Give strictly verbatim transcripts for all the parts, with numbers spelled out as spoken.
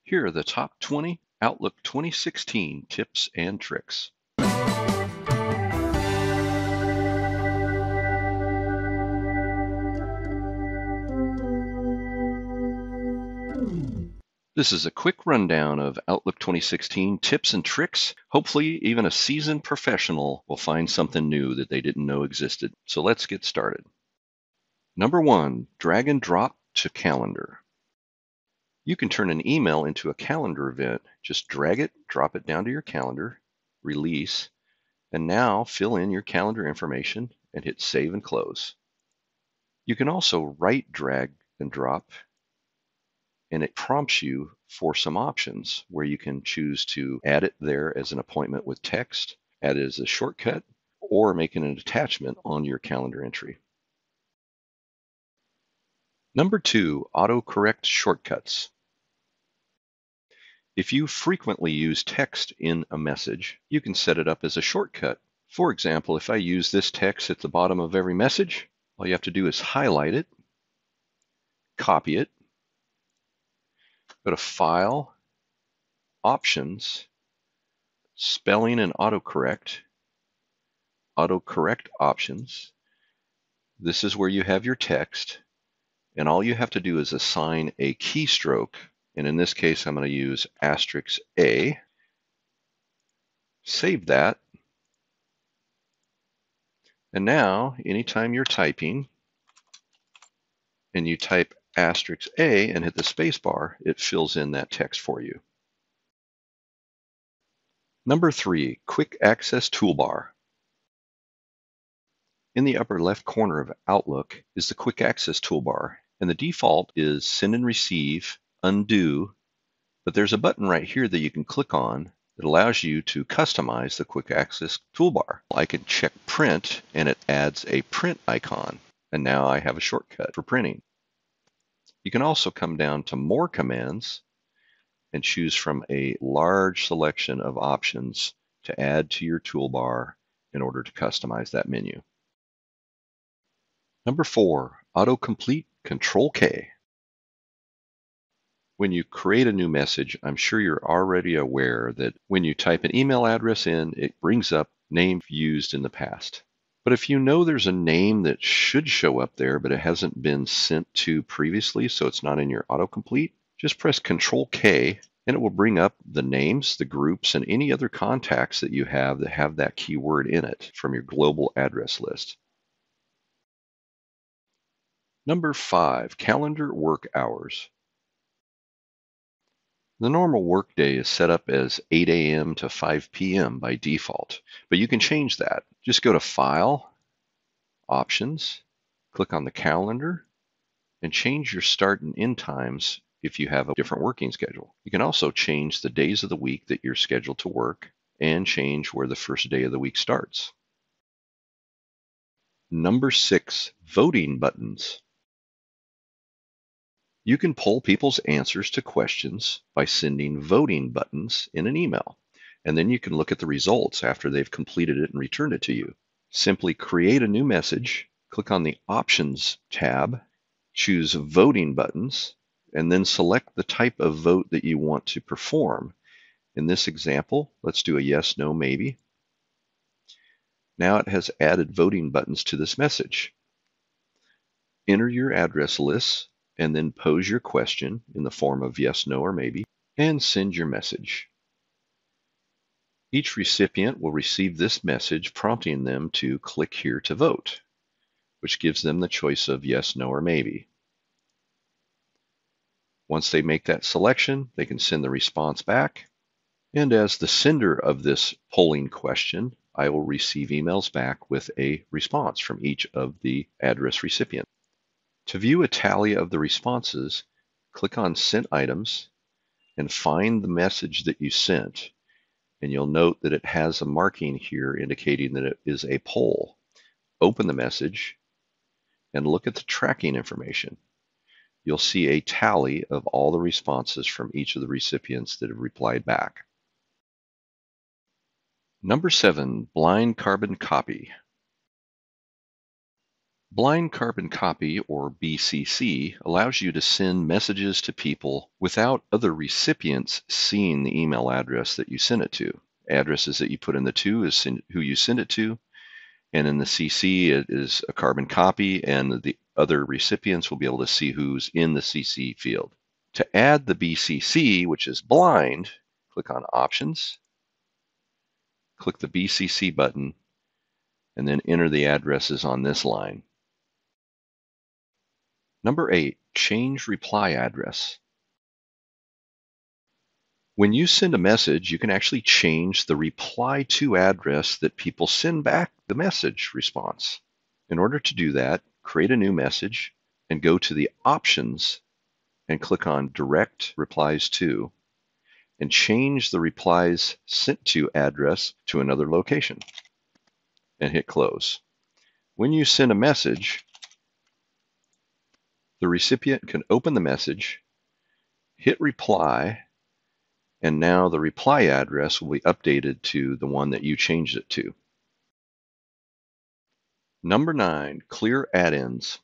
Here are the top twenty Outlook twenty sixteen tips and tricks. This is a quick rundown of Outlook twenty sixteen tips and tricks. Hopefully, even a seasoned professional will find something new that they didn't know existed. So let's get started. Number one, drag and drop to calendar. You can turn an email into a calendar event. Just drag it, drop it down to your calendar, release, and now fill in your calendar information and hit save and close. You can also right drag and drop, and it prompts you for some options where you can choose to add it there as an appointment with text, add it as a shortcut, or make it an attachment on your calendar entry. Number two, autocorrect shortcuts. If you frequently use text in a message, you can set it up as a shortcut. For example, if I use this text at the bottom of every message, all you have to do is highlight it, copy it, go to File, Options, Spelling and Autocorrect, Autocorrect Options. This is where you have your text, and all you have to do is assign a keystroke, and in this case I'm going to use asterisk A. Save that, and now anytime you're typing and you type asterisk A and hit the space bar, it fills in that text for you. Number three, quick access toolbar. In the upper left corner of Outlook is the quick access toolbar, and the default is send and receive, undo, but there's a button right here that you can click on that allows you to customize the quick access toolbar. I can check print and it adds a print icon, and now I have a shortcut for printing. You can also come down to more commands and choose from a large selection of options to add to your toolbar in order to customize that menu. Number four, autocomplete Control K. When you create a new message, I'm sure you're already aware that when you type an email address in, it brings up name used in the past. But if you know there's a name that should show up there, but it hasn't been sent to previously, so it's not in your autocomplete, just press Control K and it will bring up the names, the groups, and any other contacts that you have that have that keyword in it from your global address list. Number five, calendar work hours. The normal workday is set up as eight A M to five P M by default, but you can change that. Just go to File, Options, click on the calendar, and change your start and end times if you have a different working schedule. You can also change the days of the week that you're scheduled to work and change where the first day of the week starts. Number six, voting buttons. You can poll people's answers to questions by sending voting buttons in an email, and then you can look at the results after they've completed it and returned it to you. Simply create a new message, click on the Options tab, choose Voting Buttons, and then select the type of vote that you want to perform. In this example, let's do a yes, no, maybe. Now it has added voting buttons to this message. Enter your address lists and then pose your question in the form of yes, no, or maybe, and send your message. Each recipient will receive this message prompting them to click here to vote, which gives them the choice of yes, no, or maybe. Once they make that selection, they can send the response back, and as the sender of this polling question, I will receive emails back with a response from each of the address recipients. To view a tally of the responses, click on Sent Items and find the message that you sent. And you'll note that it has a marking here indicating that it is a poll. Open the message and look at the tracking information. You'll see a tally of all the responses from each of the recipients that have replied back. Number seven, blind carbon copy. Blind Carbon Copy, or B C C, allows you to send messages to people without other recipients seeing the email address that you send it to. Addresses that you put in the to is who you send it to, and in the C C it is a carbon copy, and the other recipients will be able to see who's in the C C field. To add the B C C, which is blind, click on Options, click the B C C button, and then enter the addresses on this line. Number eight, change reply address. When you send a message, you can actually change the reply to address that people send back the message response. In order to do that, create a new message and go to the options and click on direct replies to, and change the replies sent to address to another location and hit close. When you send a message, the recipient can open the message, hit reply, and now the reply address will be updated to the one that you changed it to. Number nine, clear add-ins.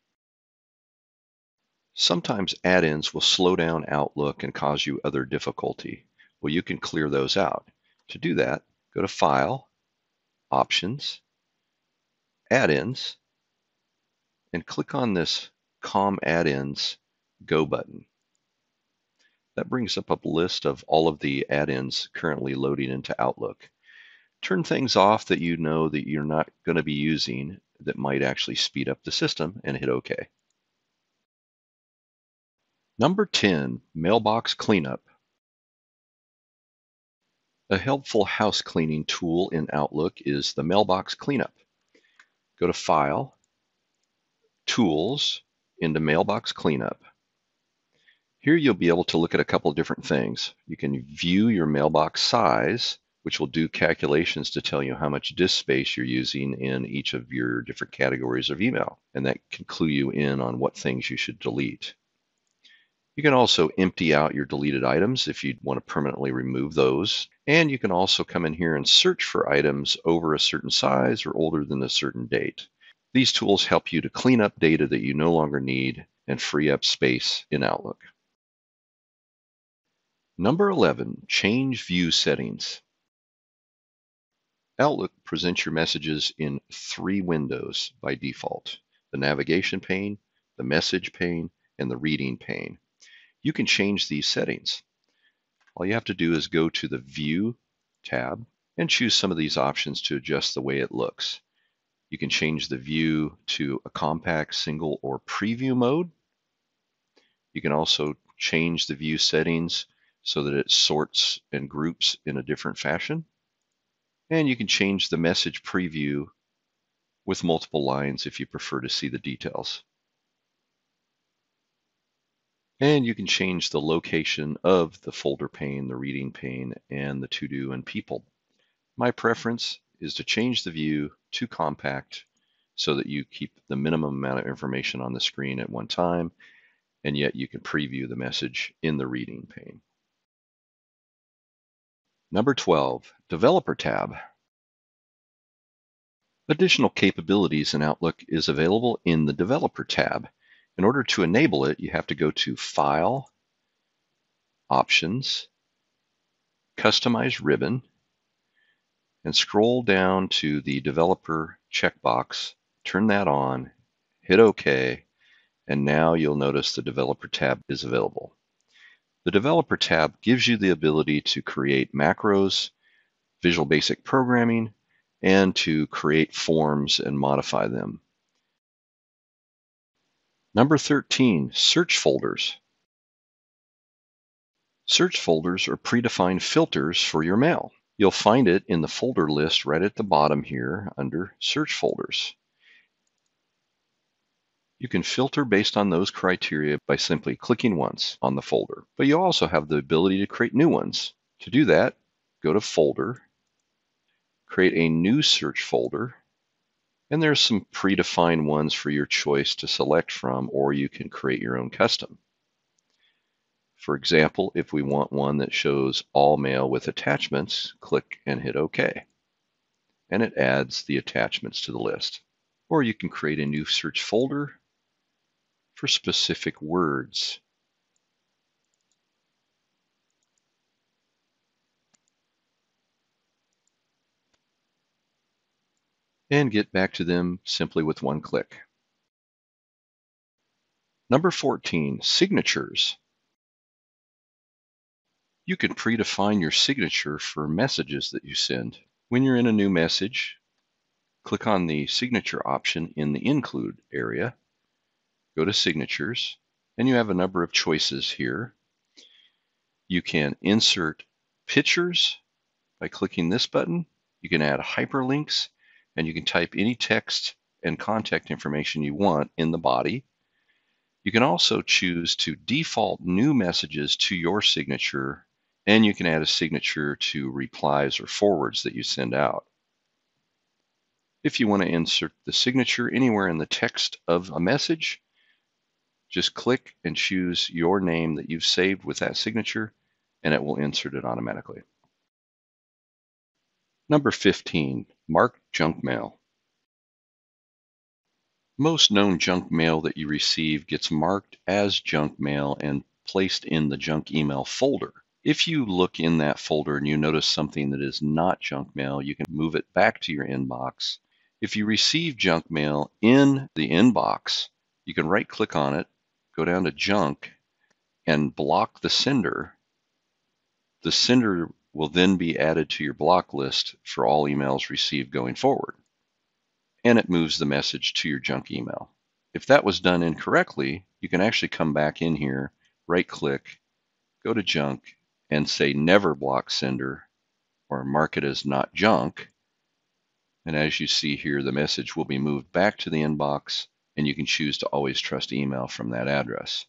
Sometimes add-ins will slow down Outlook and cause you other difficulty. Well, you can clear those out. To do that, go to File, Options, Add-ins, and click on this Com Add-ins Go button. That brings up a list of all of the add-ins currently loading into Outlook. Turn things off that you know that you're not going to be using that might actually speed up the system, and hit OK. Number ten, Mailbox Cleanup. A helpful house cleaning tool in Outlook is the Mailbox Cleanup. Go to File, Tools, into Mailbox Cleanup. Here you'll be able to look at a couple of different things. You can view your mailbox size, which will do calculations to tell you how much disk space you're using in each of your different categories of email, and that can clue you in on what things you should delete. You can also empty out your deleted items if you want to permanently remove those. And you can also come in here and search for items over a certain size or older than a certain date. These tools help you to clean up data that you no longer need and free up space in Outlook. Number eleven, change view settings. Outlook presents your messages in three windows by default: the navigation pane, the message pane, and the reading pane. You can change these settings. All you have to do is go to the View tab and choose some of these options to adjust the way it looks. You can change the view to a compact, single, or preview mode. You can also change the view settings so that it sorts and groups in a different fashion. And you can change the message preview with multiple lines if you prefer to see the details. And you can change the location of the folder pane, the reading pane, and the to-do and people. My preference is to change the view to compact so that you keep the minimum amount of information on the screen at one time, and yet you can preview the message in the reading pane. Number twelve, Developer tab. Additional capabilities in Outlook is available in the Developer tab. In order to enable it, you have to go to File, Options, Customize Ribbon, and scroll down to the Developer checkbox, turn that on, hit OK, and now you'll notice the Developer tab is available. The Developer tab gives you the ability to create macros, Visual Basic programming, and to create forms and modify them. Number thirteen, search folders. Search folders are predefined filters for your mail. You'll find it in the folder list right at the bottom here under search folders. You can filter based on those criteria by simply clicking once on the folder, but you also have the ability to create new ones. To do that, go to Folder, create a new search folder, and there's some predefined ones for your choice to select from, or you can create your own custom. For example, if we want one that shows all mail with attachments, click and hit OK. And it adds the attachments to the list. Or you can create a new search folder for specific words. And get back to them simply with one click. Number fourteen, signatures. You can predefine your signature for messages that you send. When you're in a new message, click on the signature option in the include area, go to signatures, and you have a number of choices here. You can insert pictures by clicking this button. You can add hyperlinks, and you can type any text and contact information you want in the body. You can also choose to default new messages to your signature, and you can add a signature to replies or forwards that you send out. If you want to insert the signature anywhere in the text of a message, just click and choose your name that you've saved with that signature, and it will insert it automatically. Number fifteen, mark junk mail. Most known junk mail that you receive gets marked as junk mail and placed in the junk email folder. If you look in that folder and you notice something that is not junk mail, you can move it back to your inbox. If you receive junk mail in the inbox, you can right click on it, go down to junk, and block the sender. The sender will then be added to your block list for all emails received going forward, and it moves the message to your junk email. If that was done incorrectly, you can actually come back in here, right click, go to junk, and say never block sender or mark it as not junk. And as you see here, the message will be moved back to the inbox, and you can choose to always trust email from that address.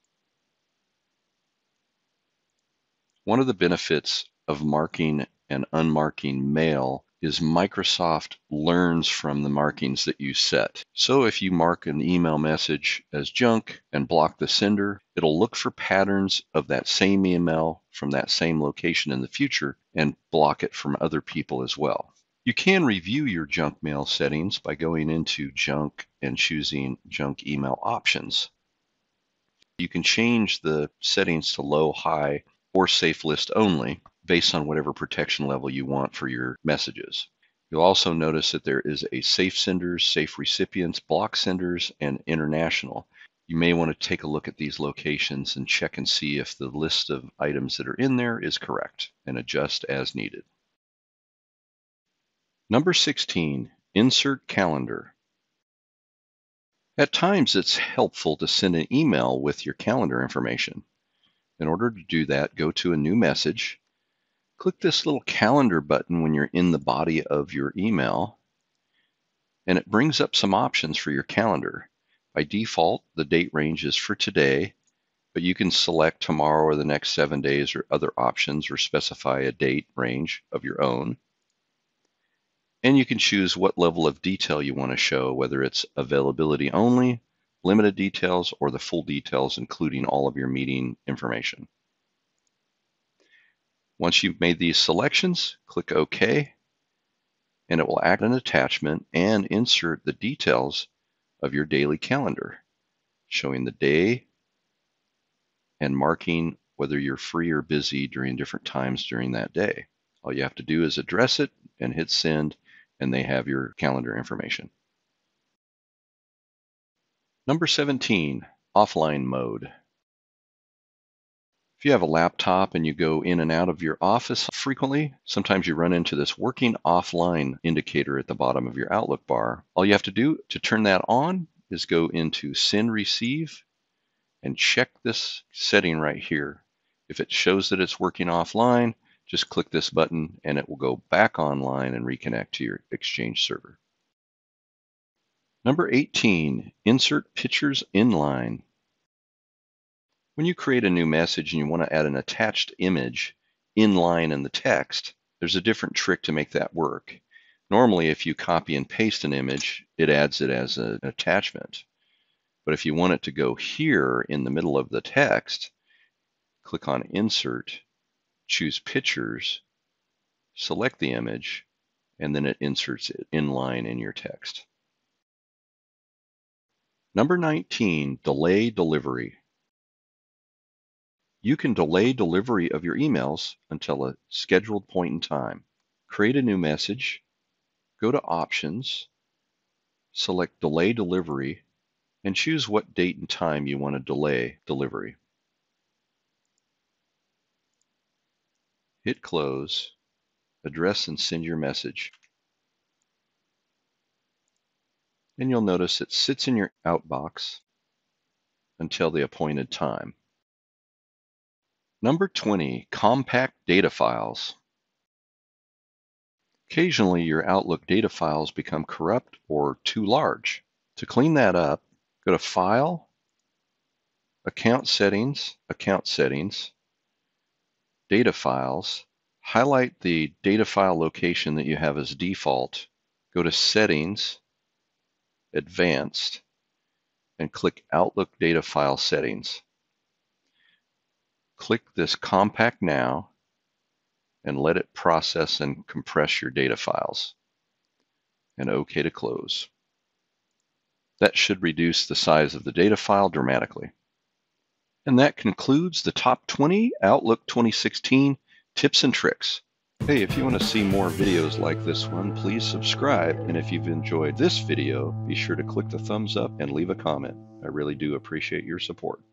One of the benefits of marking and unmarking mail is Microsoft learns from the markings that you set. So if you mark an email message as junk and block the sender, it'll look for patterns of that same email from that same location in the future and block it from other people as well. You can review your junk mail settings by going into junk and choosing junk email options. You can change the settings to low, high, or safe list only based on whatever protection level you want for your messages. You'll also notice that there is a safe senders, safe recipients, block senders, and international. You may want to take a look at these locations and check and see if the list of items that are in there is correct and adjust as needed. Number sixteen, insert calendar. At times it's helpful to send an email with your calendar information. In order to do that, go to a new message, click this little calendar button when you're in the body of your email, and it brings up some options for your calendar. By default, the date range is for today, but you can select tomorrow or the next seven days or other options or specify a date range of your own. And you can choose what level of detail you want to show, whether it's availability only, limited details, or the full details, including all of your meeting information. Once you've made these selections, click OK, and it will add an attachment and insert the details of your daily calendar, showing the day and marking whether you're free or busy during different times during that day. All you have to do is address it and hit send, and they have your calendar information. Number seventeen, offline mode. If you have a laptop and you go in and out of your office frequently, sometimes you run into this working offline indicator at the bottom of your Outlook bar. All you have to do to turn that on is go into Send Receive and check this setting right here. If it shows that it's working offline, just click this button and it will go back online and reconnect to your Exchange server. Number eighteen, insert pictures inline. When you create a new message and you want to add an attached image inline in the text, there's a different trick to make that work. Normally, if you copy and paste an image, it adds it as an attachment. But if you want it to go here in the middle of the text, click on Insert, choose Pictures, select the image, and then it inserts it inline in your text. Number nineteen, delay delivery. You can delay delivery of your emails until a scheduled point in time. Create a new message, go to Options, select Delay Delivery, and choose what date and time you want to delay delivery. Hit Close, address and send your message. And you'll notice it sits in your outbox until the appointed time. Number twenty, compact data files. Occasionally, your Outlook data files become corrupt or too large. To clean that up, go to File, Account Settings, Account Settings, Data Files, highlight the data file location that you have as default, go to Settings, Advanced, and click Outlook Data File Settings. Click this Compact Now and let it process and compress your data files. And OK to close. That should reduce the size of the data file dramatically. And that concludes the top twenty Outlook twenty sixteen tips and tricks. Hey, if you want to see more videos like this one, please subscribe. And if you've enjoyed this video, be sure to click the thumbs up and leave a comment. I really do appreciate your support.